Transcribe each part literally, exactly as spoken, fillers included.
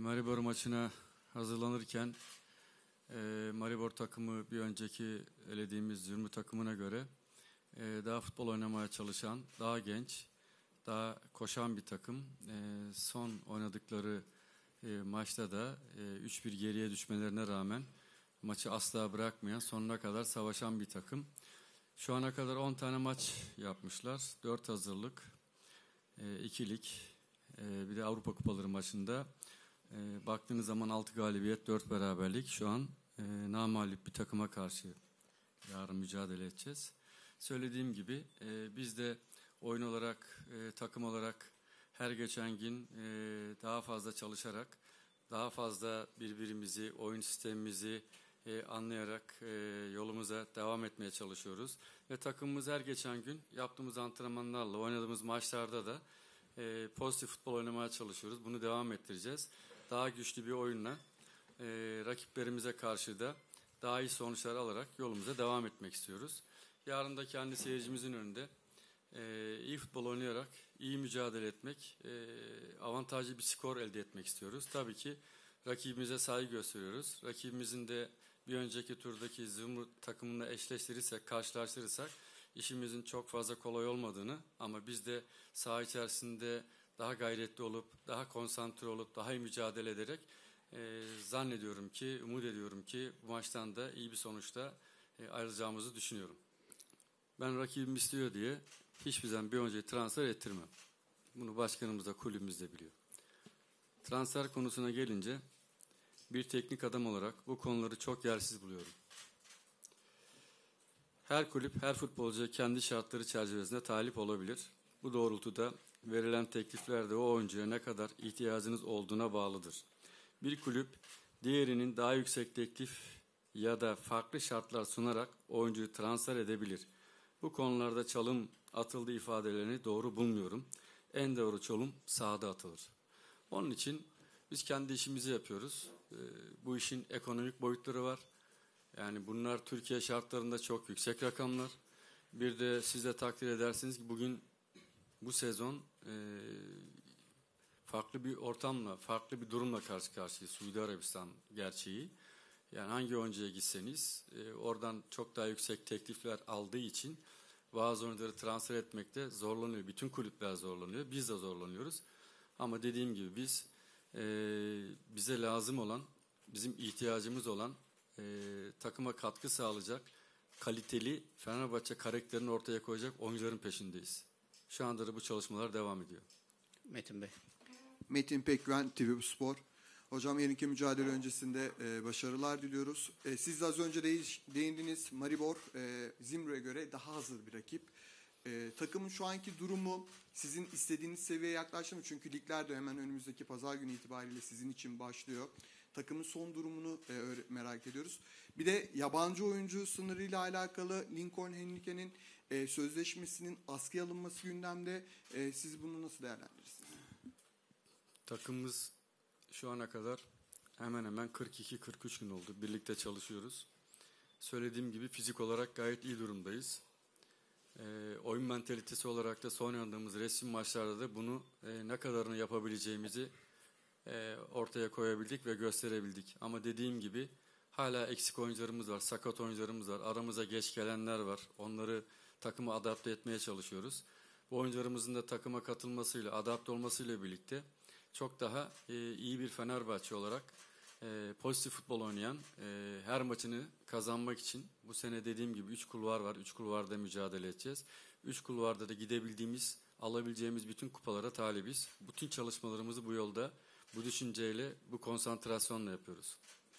Maribor maçına hazırlanırken e, Maribor takımı bir önceki elediğimiz Zümrüt takımına göre e, daha futbol oynamaya çalışan, daha genç, daha koşan bir takım. E, son oynadıkları e, maçta da e, üç bir geriye düşmelerine rağmen maçı asla bırakmayan, sonuna kadar savaşan bir takım. Şu ana kadar on tane maç yapmışlar. dört hazırlık, e, iki lig, e, bir de Avrupa Kupaları maçında. E, baktığınız zaman altı galibiyet, dört beraberlik. Şu an e, namağlup bir takıma karşı yarın mücadele edeceğiz. Söylediğim gibi e, biz de oyun olarak, e, takım olarak her geçen gün e, daha fazla çalışarak, daha fazla birbirimizi, oyun sistemimizi e, anlayarak e, yolumuza devam etmeye çalışıyoruz. Ve takımımız her geçen gün yaptığımız antrenmanlarla, oynadığımız maçlarda da e, pozitif futbol oynamaya çalışıyoruz. Bunu devam ettireceğiz. Daha güçlü bir oyunla e, rakiplerimize karşı da daha iyi sonuçlar alarak yolumuza devam etmek istiyoruz. Yarın da kendi seyircimizin önünde e, iyi futbol oynayarak iyi mücadele etmek, e, avantajlı bir skor elde etmek istiyoruz. Tabii ki rakibimize saygı gösteriyoruz. Rakibimizin de bir önceki turdaki Zümrüt takımına eşleştirirsek, karşılaştırırsak işimizin çok fazla kolay olmadığını, ama biz de saha içerisinde daha gayretli olup, daha konsantre olup, daha iyi mücadele ederek e, zannediyorum ki, umut ediyorum ki bu maçtan da iyi bir sonuçta e, ayrılacağımızı düşünüyorum. Ben rakibim istiyor diye hiçbir zaman bir oyuncuyu transfer ettirmem. Bunu başkanımız da kulübümüz de biliyor. Transfer konusuna gelince bir teknik adam olarak bu konuları çok yersiz buluyorum. Her kulüp, her futbolcu kendi şartları çerçevesinde talip olabilir. Bu doğrultuda verilen teklifler de o oyuncuya ne kadar ihtiyacınız olduğuna bağlıdır. Bir kulüp diğerinin daha yüksek teklif ya da farklı şartlar sunarak oyuncuyu transfer edebilir. Bu konularda çalım atıldı ifadelerini doğru bulmuyorum. En doğru çalım sahada atılır. Onun için biz kendi işimizi yapıyoruz. Ee, bu işin ekonomik boyutları var. Yani bunlar Türkiye şartlarında çok yüksek rakamlar. Bir de siz de takdir edersiniz ki bugün bu sezon e, farklı bir ortamla, farklı bir durumla karşı karşıyayız. Suudi Arabistan gerçeği. Yani hangi oyuncuya gitseniz e, oradan çok daha yüksek teklifler aldığı için bazı oyuncuları transfer etmekte zorlanıyor. Bütün kulüpler zorlanıyor. Biz de zorlanıyoruz. Ama dediğim gibi biz e, bize lazım olan, bizim ihtiyacımız olan e, takıma katkı sağlayacak, kaliteli Fenerbahçe karakterini ortaya koyacak oyuncuların peşindeyiz. Şu anda da bu çalışmalar devam ediyor. Metin Bey. Metin Pekgüven, T V Spor. Hocam yarınki mücadele öncesinde e, başarılar diliyoruz. E, siz de az önce de değindiniz. Maribor e, Zimro'ya göre daha hazır bir rakip. E, takımın şu anki durumu sizin istediğiniz seviyeye yaklaştı mı? Çünkü ligler de hemen önümüzdeki pazar günü itibariyle sizin için başlıyor. Takımın son durumunu e, merak ediyoruz. Bir de yabancı oyuncu sınırıyla alakalı Lincoln Henrique'nin e, sözleşmesinin askıya alınması gündemde. E, siz bunu nasıl değerlendirirsiniz? Takımımız şu ana kadar hemen hemen kırk iki kırk üç gün oldu. Birlikte çalışıyoruz. Söylediğim gibi fizik olarak gayet iyi durumdayız. E, oyun mentalitesi olarak da son oynadığımız resim maçlarda da bunu e, ne kadarını yapabileceğimizi e, ortaya koyabildik ve gösterebildik. Ama dediğim gibi hala eksik oyuncularımız var, sakat oyuncularımız var, aramıza geç gelenler var. Onları takıma adapte etmeye çalışıyoruz. Bu oyuncularımızın da takıma katılmasıyla, adapte olmasıyla birlikte çok daha e, iyi bir Fenerbahçe olarak e, pozitif futbol oynayan, e, her maçını kazanmak için bu sene dediğim gibi üç kulvar var. üç kulvarda mücadele edeceğiz. üç kulvarda da gidebildiğimiz, alabileceğimiz bütün kupalara talibiz. Bütün çalışmalarımızı bu yolda, bu düşünceyle, bu konsantrasyonla yapıyoruz.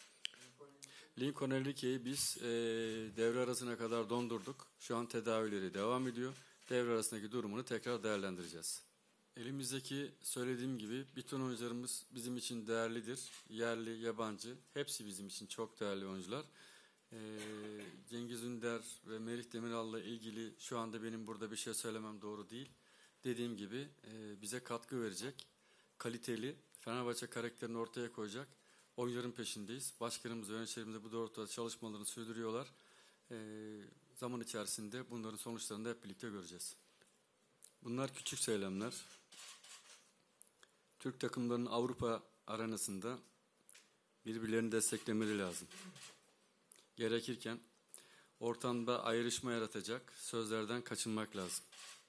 Lincoln Henrique'yi biz e, devre arasına kadar dondurduk. Şu an tedavileri devam ediyor. Devre arasındaki durumunu tekrar değerlendireceğiz. Elimizdeki söylediğim gibi bütün oyuncularımız bizim için değerlidir. Yerli, yabancı, hepsi bizim için çok değerli oyuncular. Ee, Cengiz Ünder ve Merih Demiral'la ilgili şu anda benim burada bir şey söylemem doğru değil. Dediğim gibi e, bize katkı verecek, kaliteli, Fenerbahçe karakterini ortaya koyacak oyuncuların peşindeyiz. Başkanımız ve yöneticilerimiz de bu doğrultuda çalışmalarını sürdürüyorlar. Ee, zaman içerisinde bunların sonuçlarını da hep birlikte göreceğiz. Bunlar küçük söylemler. Türk takımlarının Avrupa arenasında birbirlerini desteklemeleri lazım. Gerekirken ortamda ayrışma yaratacak sözlerden kaçınmak lazım.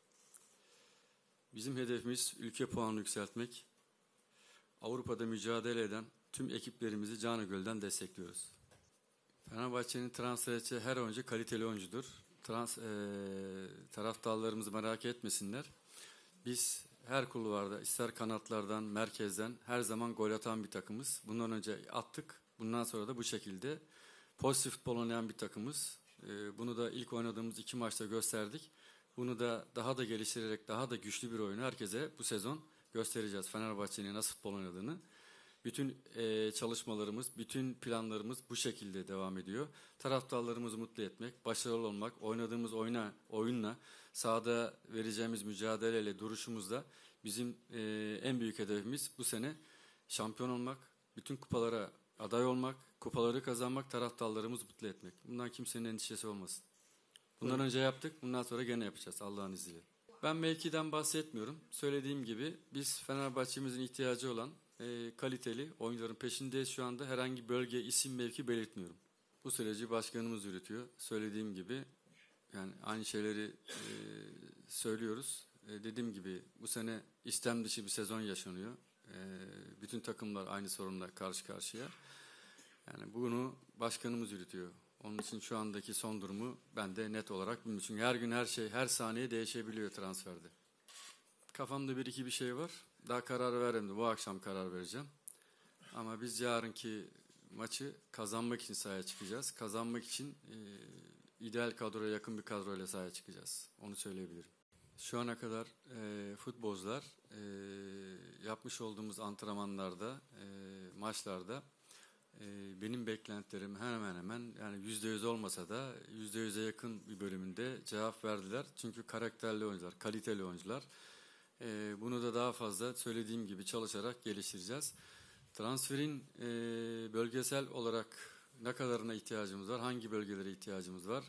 Bizim hedefimiz ülke puanını yükseltmek. Avrupa'da mücadele eden tüm ekiplerimizi canı gölden destekliyoruz. Fenerbahçe'nin transfer edeceği her oyuncu kaliteli oyuncudur. Trans, e, taraftarlarımızı merak etmesinler. Biz her kulvarda, ister kanatlardan, merkezden her zaman gol atan bir takımız. Bundan önce attık. Bundan sonra da bu şekilde pozitif futbol oynayan bir takımız. E, bunu da ilk oynadığımız iki maçta gösterdik. Bunu da daha da geliştirerek daha da güçlü bir oyunu herkese bu sezon göstereceğiz. Fenerbahçe'nin nasıl futbol oynadığını. Bütün e, çalışmalarımız, bütün planlarımız bu şekilde devam ediyor. Taraftarlarımızı mutlu etmek, başarılı olmak, oynadığımız oyuna, oyunla, sahada vereceğimiz mücadeleyle, duruşumuzla bizim e, en büyük hedefimiz bu sene şampiyon olmak, bütün kupalara aday olmak, kupaları kazanmak, taraftarlarımızı mutlu etmek. Bundan kimsenin endişesi olmasın. Bundan önce yaptık, bundan sonra gene yapacağız Allah'ın izniyle. Ben mevkiden bahsetmiyorum. Söylediğim gibi biz Fenerbahçe'mizin ihtiyacı olan e, kaliteli oyuncuların peşindeyiz şu anda. Herhangi bölge, isim, mevki belirtmiyorum. Bu süreci başkanımız yürütüyor. Söylediğim gibi yani aynı şeyleri e, söylüyoruz. E, dediğim gibi bu sene istem dışı bir sezon yaşanıyor. E, bütün takımlar aynı sorunla karşı karşıya. Yani bunu başkanımız yürütüyor. Onun için şu andaki son durumu ben de net olarak bilmiyorum. Çünkü her gün her şey, her saniye değişebiliyor transferde. Kafamda bir iki bir şey var. Daha karar vermedim. Bu akşam karar vereceğim. Ama biz yarınki maçı kazanmak için sahaya çıkacağız. Kazanmak için e, ideal kadroya yakın bir kadroyla sahaya çıkacağız. Onu söyleyebilirim. Şu ana kadar e, futbolcular e, yapmış olduğumuz antrenmanlarda, e, maçlarda benim beklentilerim hemen hemen yani yüzde yüz olmasa da yüzde yüze yakın bir bölümünde cevap verdiler. Çünkü karakterli oyuncular, kaliteli oyuncular. Bunu da daha fazla söylediğim gibi çalışarak geliştireceğiz. Transferin bölgesel olarak ne kadarına ihtiyacımız var, hangi bölgelere ihtiyacımız var?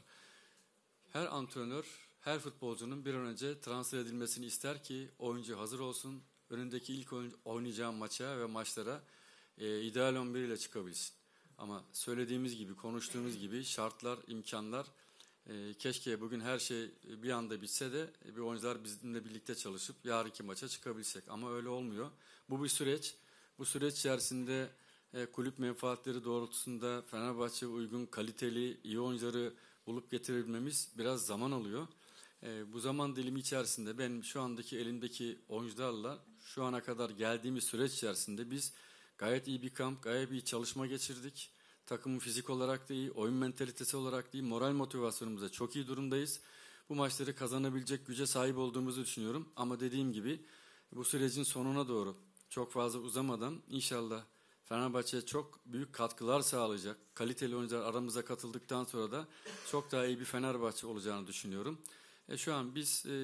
Her antrenör, her futbolcunun bir an önce transfer edilmesini ister ki oyuncu hazır olsun. Önündeki ilk oynayacağım maça ve maçlara E, ideal on bir ile çıkabilsin. Ama söylediğimiz gibi, konuştuğumuz gibi şartlar, imkanlar e, keşke bugün her şey bir anda bitse de e, bir oyuncular bizimle birlikte çalışıp yarınki maça çıkabilsek. Ama öyle olmuyor. Bu bir süreç. Bu süreç içerisinde e, kulüp menfaatleri doğrultusunda Fenerbahçe uygun, kaliteli, iyi oyuncuları bulup getirebilmemiz biraz zaman alıyor. E, bu zaman dilimi içerisinde ben şu andaki elimdeki oyuncularla şu ana kadar geldiğimiz süreç içerisinde biz gayet iyi bir kamp, gayet iyi çalışma geçirdik. Takımın fizik olarak da iyi, oyun mentalitesi olarak da iyi, moral motivasyonumuzda çok iyi durumdayız. Bu maçları kazanabilecek güce sahip olduğumuzu düşünüyorum. Ama dediğim gibi bu sürecin sonuna doğru çok fazla uzamadan inşallah Fenerbahçe'ye çok büyük katkılar sağlayacak. Kaliteli oyuncular aramıza katıldıktan sonra da çok daha iyi bir Fenerbahçe olacağını düşünüyorum. E şu an biz e,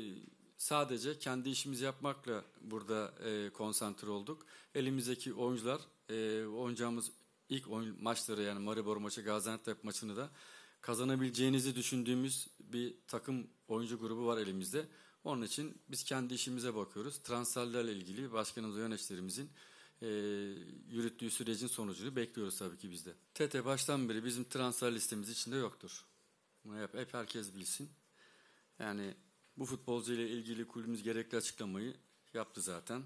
sadece kendi işimizi yapmakla burada e, konsantre olduk. Elimizdeki oyuncular, e, oynayacağımız ilk oyun maçları yani Maribor maçı, Gaziantep maçını da kazanabileceğinizi düşündüğümüz bir takım oyuncu grubu var elimizde. Onun için biz kendi işimize bakıyoruz. Transferlerle ilgili başkanımız ve yöneticilerimizin e, yürüttüğü sürecin sonucunu bekliyoruz tabii ki biz de. T T baştan beri bizim transfer listemiz içinde yoktur. Bunu hep, hep herkes bilsin. Yani bu futbolcu ile ilgili kulübümüz gerekli açıklamayı yaptı zaten.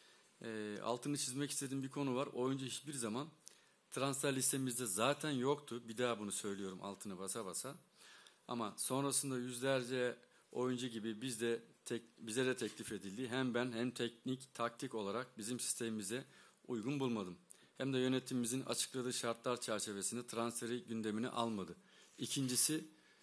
E, altını çizmek istediğim bir konu var. Oyuncu hiçbir zaman transfer listemizde zaten yoktu. Bir daha bunu söylüyorum altını basa basa. Ama sonrasında yüzlerce oyuncu gibi biz de tek, bize de teklif edildi. Hem ben hem teknik, taktik olarak bizim sistemimize uygun bulmadım. Hem de yönetimimizin açıkladığı şartlar çerçevesinde transferi gündemine almadı. İkincisi,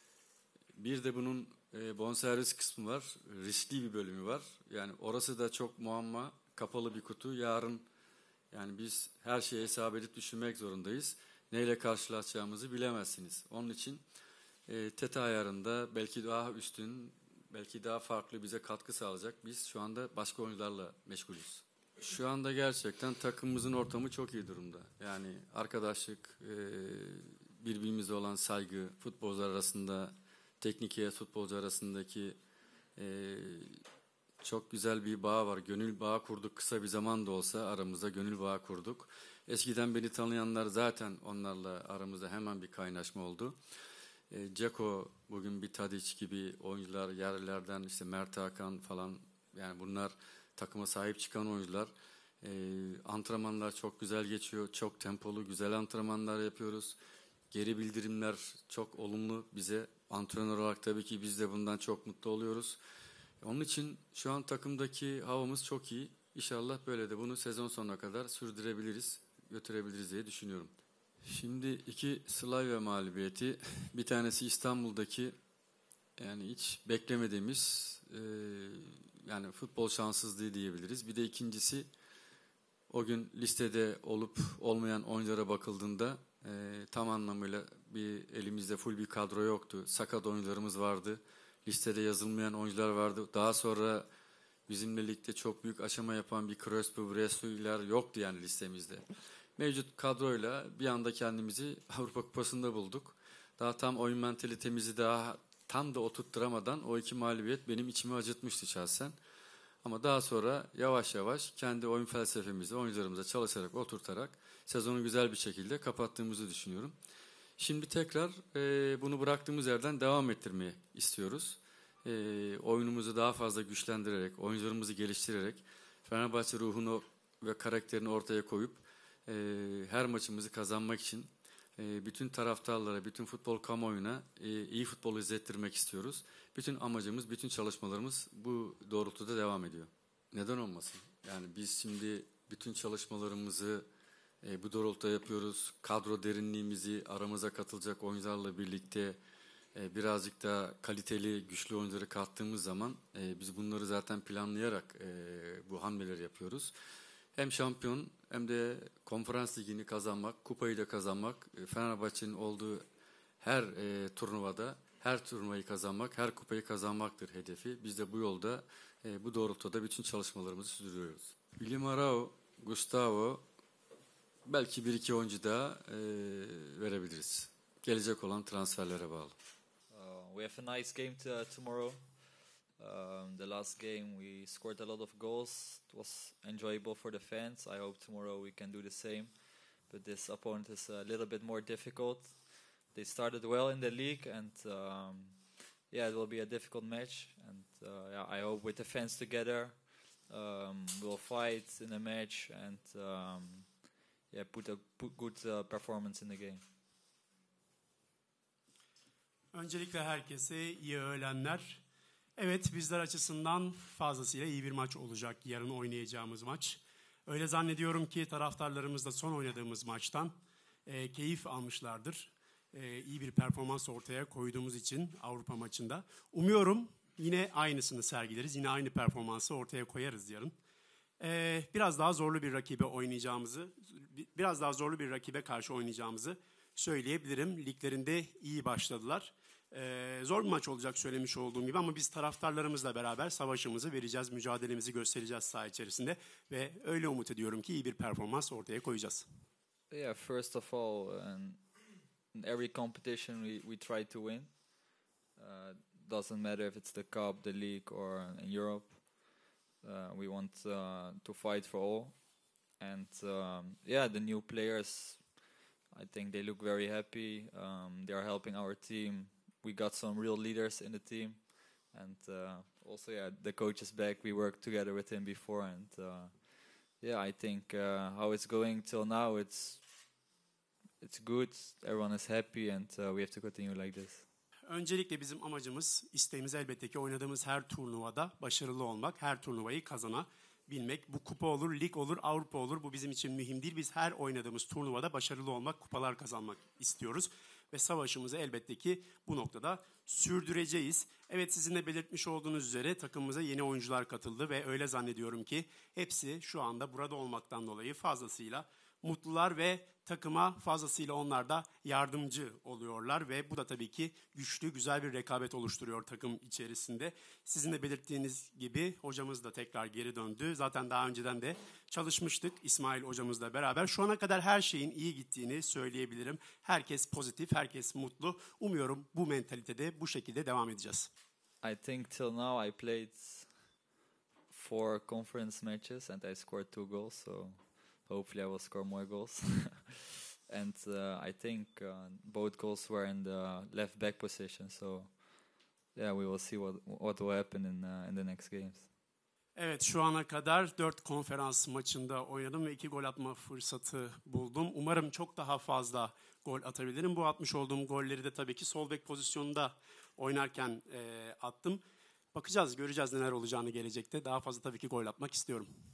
bir de bunun e, bonservis kısmı var. Riskli bir bölümü var. Yani orası da çok muamma, kapalı bir kutu. Yarın yani biz her şeyi hesap edip düşünmek zorundayız. Neyle karşılaşacağımızı bilemezsiniz. Onun için e, T T ayarında belki daha üstün, belki daha farklı bize katkı sağlayacak. Biz şu anda başka oyuncularla meşgulüz. Şu anda gerçekten takımımızın ortamı çok iyi durumda. Yani arkadaşlık, e, birbirimize olan saygı, futbolcular arasında, teknik heyet futbolcu arasındaki e, Çok güzel bir bağ var. Gönül bağı kurduk. Kısa bir zaman da olsa aramızda gönül bağı kurduk. Eskiden beni tanıyanlar zaten onlarla aramızda hemen bir kaynaşma oldu. E, Ceko bugün bir Tadic gibi oyuncular, yerlerden işte Mert Hakan falan, yani bunlar takıma sahip çıkan oyuncular. E, antrenmanlar çok güzel geçiyor. Çok tempolu, güzel antrenmanlar yapıyoruz. Geri bildirimler çok olumlu bize. Antrenör olarak tabii ki biz de bundan çok mutlu oluyoruz. Onun için şu an takımdaki havamız çok iyi. İnşallah böyle de bunu sezon sonuna kadar sürdürebiliriz, götürebiliriz diye düşünüyorum. Şimdi iki Slavia mağlubiyeti, bir tanesi İstanbul'daki, yani hiç beklemediğimiz e, yani futbol şanssızlığı diyebiliriz. Bir de ikincisi, o gün listede olup olmayan oyunculara bakıldığında e, tam anlamıyla bir elimizde full bir kadro yoktu. Sakat oyuncularımız vardı. Listede yazılmayan oyuncular vardı. Daha sonra bizimle ligde çok büyük aşama yapan bir Crespo, Bresu'lar yoktu yani listemizde. Mevcut kadroyla bir anda kendimizi Avrupa Kupası'nda bulduk. Daha tam oyun mentalitemizi daha tam da oturtturamadan o iki mağlubiyet benim içimi acıtmıştı şahsen. Ama daha sonra yavaş yavaş kendi oyun felsefemizi oyuncularımıza çalışarak, oturtarak sezonu güzel bir şekilde kapattığımızı düşünüyorum. Şimdi tekrar e, bunu bıraktığımız yerden devam ettirmeyi istiyoruz. E, oyunumuzu daha fazla güçlendirerek, oyuncularımızı geliştirerek, Fenerbahçe ruhunu ve karakterini ortaya koyup e, her maçımızı kazanmak için e, bütün taraftarlara, bütün futbol kamuoyuna e, iyi futbol izlettirmek istiyoruz. Bütün amacımız, bütün çalışmalarımız bu doğrultuda devam ediyor. Neden olmasın? Yani biz şimdi bütün çalışmalarımızı e, bu doğrultuda yapıyoruz. Kadro derinliğimizi aramıza katılacak oyuncularla birlikte e, birazcık da kaliteli, güçlü oyuncuları kattığımız zaman e, biz bunları zaten planlayarak e, bu hamleleri yapıyoruz. Hem şampiyon hem de konferans ligini kazanmak, kupayı da kazanmak, e, Fenerbahçe'nin olduğu her e, turnuvada her turnuvayı kazanmak, her kupayı kazanmaktır hedefi. Biz de bu yolda, e, bu doğrultuda bütün çalışmalarımızı sürdürüyoruz. William Arao, Gustavo, belki bir iki oyuncu daha e, verebiliriz. Gelecek olan transferlere bağlı. Uh, we have a nice game to, tomorrow. Um, the last game we scored a lot of goals. It was enjoyable for the fans. I hope tomorrow we can do the same. But this opponent is a little bit more difficult. They started well in the league, and um, yeah, it will be a difficult match. And uh, yeah, I hope with the fans together, um, we'll fight in the match and um, yeah, put a put good uh, performance in the game. Öncelikle herkese iyi öğlenler. Evet, bizler açısından fazlasıyla iyi bir maç olacak yarın oynayacağımız maç. Öyle zannediyorum ki taraftarlarımız da son oynadığımız maçtan e, keyif almışlardır. E, iyi bir performans ortaya koyduğumuz için Avrupa maçında. Umuyorum yine aynısını sergileriz, yine aynı performansı ortaya koyarız yarın. E, biraz daha zorlu bir rakibe oynayacağımızı, biraz daha zorlu bir rakibe karşı oynayacağımızı söyleyebilirim. Liglerinde iyi başladılar. Ee, zor bir maç olacak söylemiş olduğum gibi, ama biz taraftarlarımızla beraber savaşımızı vereceğiz, mücadelemizi göstereceğiz saha içerisinde ve öyle umut ediyorum ki iyi bir performans ortaya koyacağız. Yeah, first of all, um, in every competition we, we try to win. Uh, doesn't matter if it's the cup, the league, or in Europe. Uh, we want uh, to fight for all. And um, yeah, the new players, I think they look very happy. Um, they are helping our team. We got some real leaders in the team, and uh, also, yeah, the coach is back. We worked together with him before, and uh, yeah, I think uh, how it's going till now, it's it's good. Everyone is happy, and uh, we have to continue like this. Öncelikle bizim amacımız, isteğimiz elbette ki oynadığımız her turnuvada başarılı olmak, her turnuvayı kazanabilmek. Bu kupa olur, lig olur, Avrupa olur. Bu bizim için mühim değil. Biz her oynadığımız turnuvada başarılı olmak, kupalar kazanmak istiyoruz. Ve savaşımızı elbette ki bu noktada sürdüreceğiz. Evet, sizin de belirtmiş olduğunuz üzere takımımıza yeni oyuncular katıldı ve öyle zannediyorum ki hepsi şu anda burada olmaktan dolayı fazlasıyla mutlular ve takıma fazlasıyla onlar da yardımcı oluyorlar ve bu da tabii ki güçlü, güzel bir rekabet oluşturuyor takım içerisinde. Sizin de belirttiğiniz gibi hocamız da tekrar geri döndü. Zaten daha önceden de çalışmıştık İsmail hocamızla beraber. Şu ana kadar her şeyin iyi gittiğini söyleyebilirim. Herkes pozitif, herkes mutlu. Umuyorum bu mentalitede bu şekilde devam edeceğiz. I think till now I played four conference matches and I scored two goals, so hopefully I will score more goals. And uh, I think uh, both goals were in the left back position, so yeah, we will see what what will happen in uh, in the next games. Evet, şu ana kadar dört konferans maçında oynadım ve iki gol atma fırsatı buldum. Umarım çok daha fazla gol atabilirim. Bu atmış olduğum golleri de tabii ki sol bek pozisyonunda oynarken e, attım. Bakacağız, göreceğiz neler olacağını gelecekte. Daha fazla tabii ki gol atmak istiyorum.